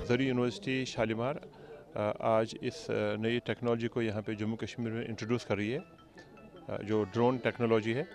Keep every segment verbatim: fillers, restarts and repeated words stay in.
ज़री university Shalimar आज इस नई टेक्नोलॉजी को यहाँ पे जम्मू कश्मीर में इंट्रोड्यूस कर रही है, जो ड्रोन टेक्नोलॉजी है।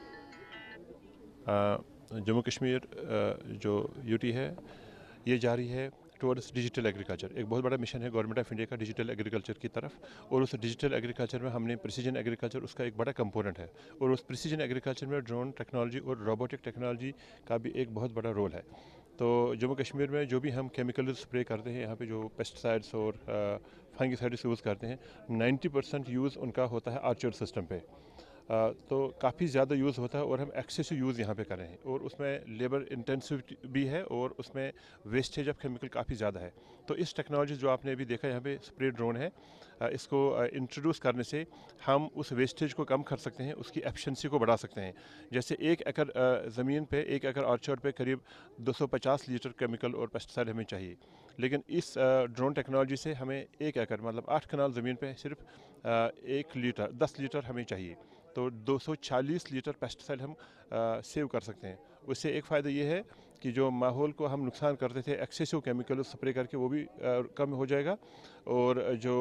जम्मू कश्मीर जो यूटी है ये जा रही है टुवर्ड्स डिजिटल एग्रीकल्चर। एक बहुत बड़ा मिशन है गवर्नमेंट ऑफ इंडिया का डिजिटल एग्रीकल्चर की तरफ, और उस डिजिटल एग्रीकल्चर में हमने प्रिसीजन एग्रीकल्चर उसका एक बड़ा कंपोनेंट है, और उस प्रिसीजन एग्रीकल्चर में ड्रोन टेक्नोलॉजी और रोबोटिक टेक्नोलॉजी का भी एक बहुत बड़ा रोल है। तो जम्मू कश्मीर में जो भी हम केमिकल स्प्रे करते हैं, यहाँ पे जो पेस्टिसाइड्स और फंगिसाइड्स यूज़ करते हैं, नाइन्टी परसेंट यूज़ उनका होता है आर्चर सिस्टम पे। Uh, तो काफ़ी ज़्यादा यूज़ होता है और हम एक्सेसिव यूज़ यहाँ पे कर रहे हैं, और उसमें लेबर इंटेंसिव भी है और उसमें वेस्टेज ऑफ केमिकल काफ़ी ज़्यादा है। तो इस टेक्नोलॉजी जो आपने अभी देखा यहाँ पे स्प्रे ड्रोन है, uh, इसको इंट्रोड्यूस uh, करने से हम उस वेस्टेज को कम कर सकते हैं, उसकी एफिशिएंसी को बढ़ा सकते हैं। जैसे एक एकड़ uh, ज़मीन पे, एक एकड़ ऑर्चर्ड पे करीब दो सौ पचास लीटर केमिकल और पेस्टिसाइड हमें चाहिए, लेकिन इस ड्रोन uh, टेक्नोलॉजी से हमें एक एकड़ मतलब आठ कनाल ज़मीन पे सिर्फ uh, एक लीटर दस लीटर हमें चाहिए, तो दो सौ चालीस लीटर पेस्टिसाइड हम आ, सेव कर सकते हैं। उससे एक फ़ायदा ये है कि जो माहौल को हम नुकसान करते थे एक्सेसिव केमिकल स्प्रे करके, वो भी आ, कम हो जाएगा, और जो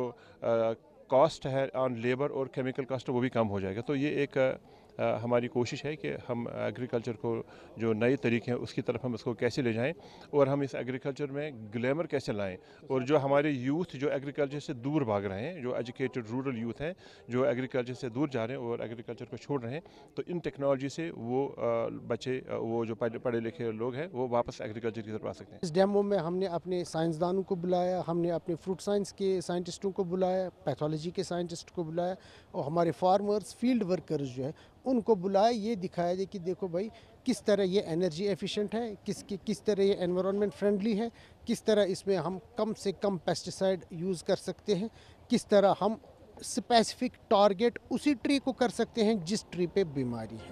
कॉस्ट है ऑन लेबर और केमिकल कॉस्ट वो भी कम हो जाएगा। तो ये एक आ, आ, हमारी कोशिश है कि हम एग्रीकल्चर को जो नए तरीके हैं उसकी तरफ हम इसको कैसे ले जाएं, और हम इस एग्रीकल्चर में ग्लैमर कैसे लाएं, और जो हमारे यूथ जो एग्रीकल्चर से दूर भाग रहे हैं, जो एजुकेटेड रूरल यूथ हैं जो एग्रीकल्चर से दूर जा रहे हैं और एग्रीकल्चर को छोड़ रहे हैं, तो इन टेक्नोलॉजी से वो आ, बच्चे आ, वो जो पढ़े लिखे लोग हैं वो वापस एग्रीकल्चर की तरफ आ सकते हैं। इस डेमो में हमने अपने साइंसदानों को बुलाया, हमने अपने फ्रूट साइंस के साइंटिस्टों को बुलाया, पैथोलॉजी के साइंटिस्ट को बुलाया, और हमारे फार्मर्स फील्ड वर्कर्स जो है उनको बुलाया। ये दिखाया जाए कि देखो भाई किस तरह ये एनर्जी एफिशिएंट है, किस किस तरह ये एनवायरनमेंट फ्रेंडली है, किस तरह इसमें हम कम से कम पेस्टिसाइड यूज़ कर सकते हैं, किस तरह हम स्पेसिफिक टारगेट उसी ट्री को कर सकते हैं जिस ट्री पे बीमारी है।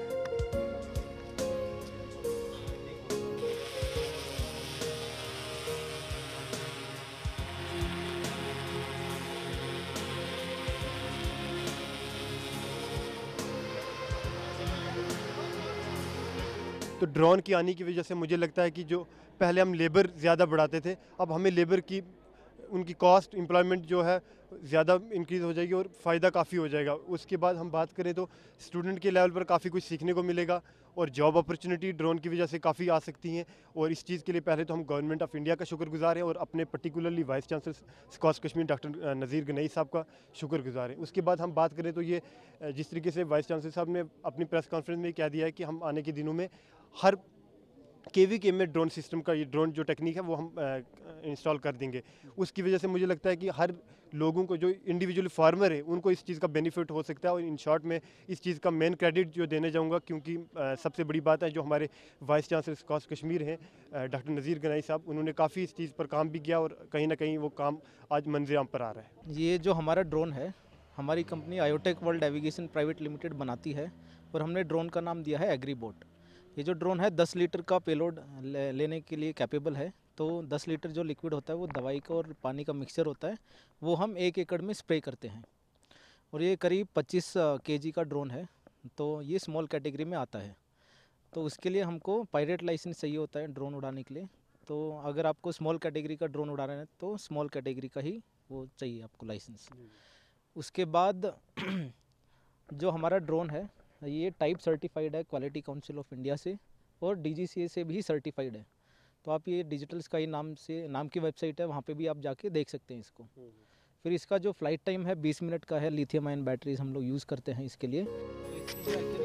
तो ड्रोन की आने की वजह से मुझे लगता है कि जो पहले हम लेबर ज़्यादा बढ़ाते थे, अब हमें लेबर की उनकी कॉस्ट एम्प्लॉयमेंट जो है ज़्यादा इंक्रीज़ हो जाएगी और फ़ायदा काफ़ी हो जाएगा। उसके बाद हम बात करें तो स्टूडेंट के लेवल पर काफ़ी कुछ सीखने को मिलेगा, और जॉब अपॉर्चुनिटी ड्रोन की वजह से काफ़ी आ सकती हैं। और इस चीज़ के लिए पहले तो हम गवर्नमेंट ऑफ इंडिया का शुक्रगुजार हैं, और अपने particularly vice chancellor SKUAST Kashmir doctor Nazir Ganai साहब का शुक्रगुजार हैं। उसके बाद हम बात करें तो ये जिस तरीके से वाइस चांसलर साहब ने अपनी प्रेस कॉन्फ्रेंस में कह दिया है कि हम आने के दिनों में हर के वी के में ड्रोन सिस्टम का, ये ड्रोन जो टेक्निक है वो हम इंस्टॉल कर देंगे। उसकी वजह से मुझे लगता है कि हर लोगों को, जो इंडिविजुअल फार्मर है, उनको इस चीज़ का बेनिफिट हो सकता है। और इन शॉर्ट में इस चीज़ का मेन क्रेडिट जो देने जाऊंगा, क्योंकि आ, सबसे बड़ी बात है जो हमारे वाइस चांसलर स्कॉच कश्मीर हैं डॉक्टर नज़ीर गनाई साहब, उन्होंने काफ़ी इस चीज़ पर काम भी किया, और कहीं ना कहीं वो काम आज मंज़िल पर आ रहा है। ये जो हमारा ड्रोन है, हमारी company IoTech World Navigation Private Limited बनाती है, और हमने ड्रोन का नाम दिया है एग्रीबोट। ये जो ड्रोन है दस लीटर का पेलोड ले, लेने के लिए कैपेबल है। तो दस लीटर जो लिक्विड होता है वो दवाई का और पानी का मिक्सचर होता है, वो हम एक एकड़ में स्प्रे करते हैं। और ये करीब पच्चीस केजी का ड्रोन है, तो ये स्मॉल कैटेगरी में आता है। तो उसके लिए हमको पायलट लाइसेंस चाहिए होता है ड्रोन उड़ाने के लिए। तो अगर आपको स्मॉल कैटेगरी का ड्रोन उड़ाना है तो स्मॉल कैटेगरी का ही वो चाहिए आपको लाइसेंस। उसके बाद जो हमारा ड्रोन है ये टाइप सर्टिफाइड है क्वालिटी काउंसिल ऑफ इंडिया से, और डी जी सी ए से भी सर्टिफाइड है। तो आप ये डिजिटल स्काई नाम से नाम की वेबसाइट है, वहाँ पे भी आप जाके देख सकते हैं इसको। फिर इसका जो फ्लाइट टाइम है बीस मिनट का है। लिथियम आयन बैटरीज हम लोग यूज़ करते हैं इसके लिए।